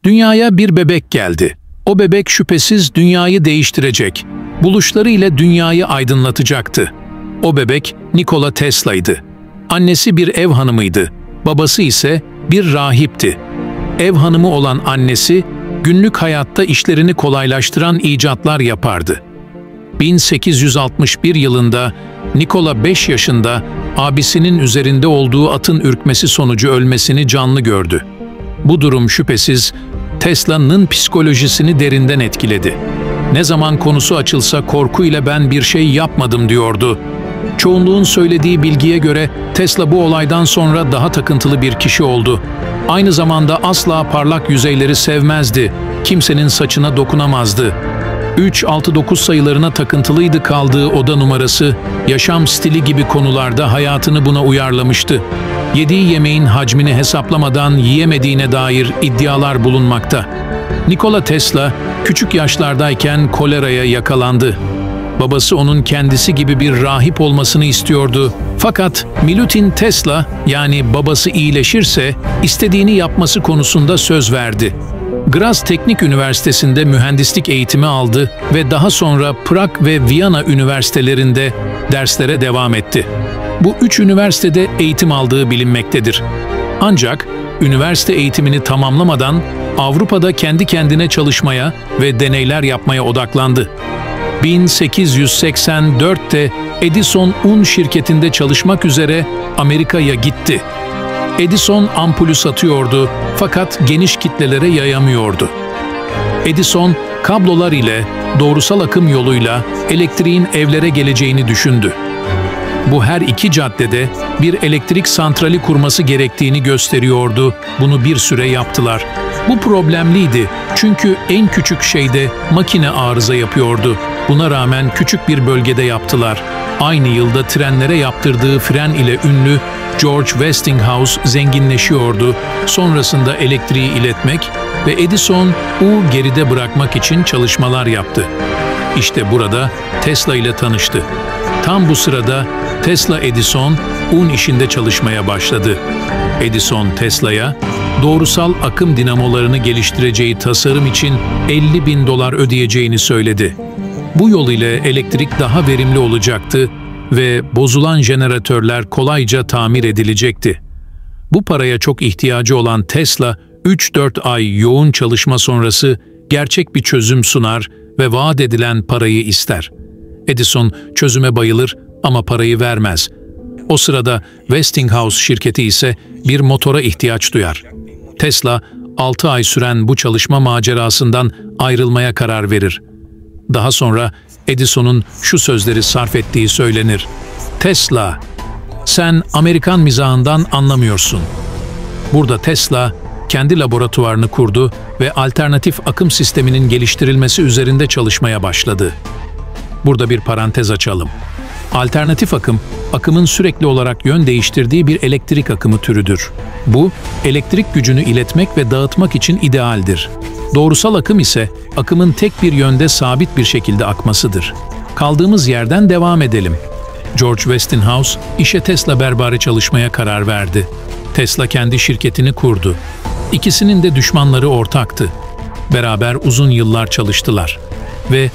Dünyaya bir bebek geldi. O bebek şüphesiz dünyayı değiştirecek. Buluşları ile dünyayı aydınlatacaktı. O bebek Nikola Tesla'ydı. Annesi bir ev hanımıydı. Babası ise bir rahipti. Ev hanımı olan annesi, günlük hayatta işlerini kolaylaştıran icatlar yapardı. 1861 yılında Nikola 5 yaşında abisinin üzerinde olduğu atın ürkmesi sonucu ölmesini canlı gördü. Bu durum şüphesiz Tesla'nın psikolojisini derinden etkiledi. Ne zaman konusu açılsa korkuyla ben bir şey yapmadım diyordu. Çoğunluğun söylediği bilgiye göre Tesla bu olaydan sonra daha takıntılı bir kişi oldu. Aynı zamanda asla parlak yüzeyleri sevmezdi. Kimsenin saçına dokunamazdı. 369 sayılarına takıntılıydı, kaldığı oda numarası, yaşam stili gibi konularda hayatını buna uyarlamıştı. Yediği yemeğin hacmini hesaplamadan yiyemediğine dair iddialar bulunmakta. Nikola Tesla küçük yaşlardayken koleraya yakalandı. Babası onun kendisi gibi bir rahip olmasını istiyordu. Fakat Milutin Tesla, yani babası iyileşirse istediğini yapması konusunda söz verdi. Graz Teknik Üniversitesi'nde mühendislik eğitimi aldı ve daha sonra Prag ve Viyana üniversitelerinde derslere devam etti. Bu 3 üniversitede eğitim aldığı bilinmektedir. Ancak üniversite eğitimini tamamlamadan Avrupa'da kendi kendine çalışmaya ve deneyler yapmaya odaklandı. 1884'te Edison Un şirketinde çalışmak üzere Amerika'ya gitti. Edison ampulü satıyordu fakat geniş kitlelere yayamıyordu. Edison kablolar ile doğrusal akım yoluyla elektriğin evlere geleceğini düşündü. Bu her iki caddede bir elektrik santrali kurması gerektiğini gösteriyordu. Bunu bir süre yaptılar. Bu problemliydi çünkü en küçük şeyde makine arıza yapıyordu. Buna rağmen küçük bir bölgede yaptılar. Aynı yılda trenlere yaptırdığı fren ile ünlü George Westinghouse zenginleşiyordu. Sonrasında elektriği iletmek ve Edison geride bırakmak için çalışmalar yaptı. İşte burada Tesla ile tanıştı. Tam bu sırada Tesla Edison un işinde çalışmaya başladı. Edison Tesla'ya doğrusal akım dinamolarını geliştireceği tasarım için $50.000 ödeyeceğini söyledi. Bu yol ile elektrik daha verimli olacaktı ve bozulan jeneratörler kolayca tamir edilecekti. Bu paraya çok ihtiyacı olan Tesla, 3-4 ay yoğun çalışma sonrası gerçek bir çözüm sunar ve vaat edilen parayı ister. Edison çözüme bayılır ama parayı vermez. O sırada Westinghouse şirketi ise bir motora ihtiyaç duyar. Tesla, 6 ay süren bu çalışma macerasından ayrılmaya karar verir. Daha sonra Edison'un şu sözleri sarf ettiği söylenir. "Tesla, sen Amerikan mizahından anlamıyorsun." Burada Tesla kendi laboratuvarını kurdu ve alternatif akım sisteminin geliştirilmesi üzerinde çalışmaya başladı. Burada bir parantez açalım. Alternatif akım, akımın sürekli olarak yön değiştirdiği bir elektrik akımı türüdür. Bu, elektrik gücünü iletmek ve dağıtmak için idealdir. Doğrusal akım ise akımın tek bir yönde sabit bir şekilde akmasıdır. Kaldığımız yerden devam edelim. George Westinghouse işe Tesla berabere çalışmaya karar verdi. Tesla kendi şirketini kurdu. İkisinin de düşmanları ortaktı. Beraber uzun yıllar çalıştılar. Ve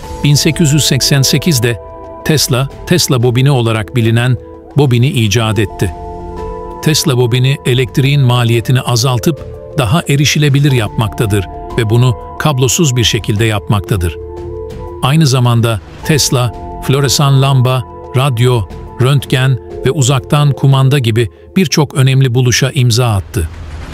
1888'de Tesla bobini olarak bilinen bobini icat etti. Tesla bobini elektriğin maliyetini azaltıp daha erişilebilir yapmaktadır ve bunu kablosuz bir şekilde yapmaktadır. Aynı zamanda Tesla, floresan lamba, radyo, röntgen ve uzaktan kumanda gibi birçok önemli buluşa imza attı.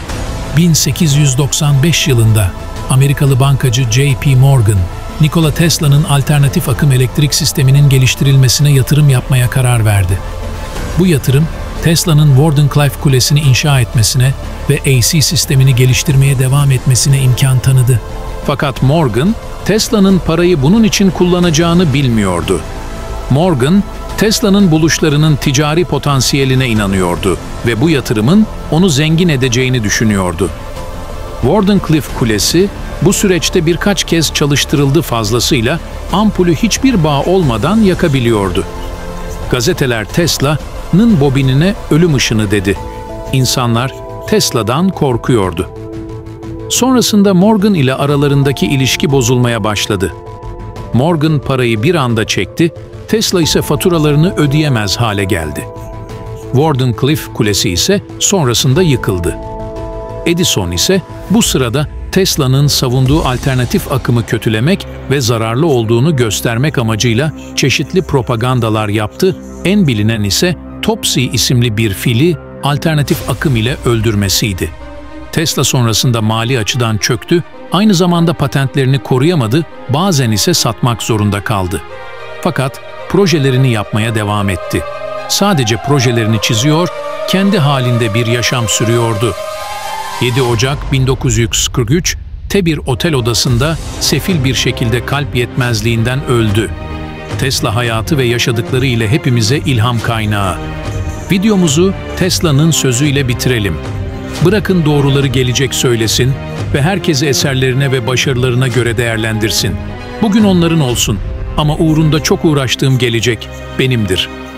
1895 yılında Amerikalı bankacı J.P. Morgan, Nikola Tesla'nın alternatif akım elektrik sisteminin geliştirilmesine yatırım yapmaya karar verdi. Bu yatırım, Tesla'nın Wardenclyffe Kulesi'ni inşa etmesine ve AC sistemini geliştirmeye devam etmesine imkan tanıdı. Fakat Morgan, Tesla'nın parayı bunun için kullanacağını bilmiyordu. Morgan, Tesla'nın buluşlarının ticari potansiyeline inanıyordu ve bu yatırımın onu zengin edeceğini düşünüyordu. Wardenclyffe Kulesi, bu süreçte birkaç kez çalıştırıldı, fazlasıyla ampulü hiçbir bağ olmadan yakabiliyordu. Gazeteler Tesla'nın bobinine ölüm ışını dedi. İnsanlar Tesla'dan korkuyordu. Sonrasında Morgan ile aralarındaki ilişki bozulmaya başladı. Morgan parayı bir anda çekti, Tesla ise faturalarını ödeyemez hale geldi. Wardenclyffe Kulesi ise sonrasında yıkıldı. Edison ise bu sırada Tesla'nın savunduğu alternatif akımı kötülemek ve zararlı olduğunu göstermek amacıyla çeşitli propagandalar yaptı, en bilinen ise Topsy isimli bir fili alternatif akım ile öldürmesiydi. Tesla sonrasında mali açıdan çöktü, aynı zamanda patentlerini koruyamadı, bazen ise satmak zorunda kaldı. Fakat projelerini yapmaya devam etti. Sadece projelerini çiziyor, kendi halinde bir yaşam sürüyordu. 7 Ocak 1943, bir otel odasında sefil bir şekilde kalp yetmezliğinden öldü. Tesla hayatı ve yaşadıkları ile hepimize ilham kaynağı. Videomuzu Tesla'nın sözüyle bitirelim. Bırakın doğruları gelecek söylesin ve herkesi eserlerine ve başarılarına göre değerlendirsin. Bugün onların olsun ama uğrunda çok uğraştığım gelecek benimdir.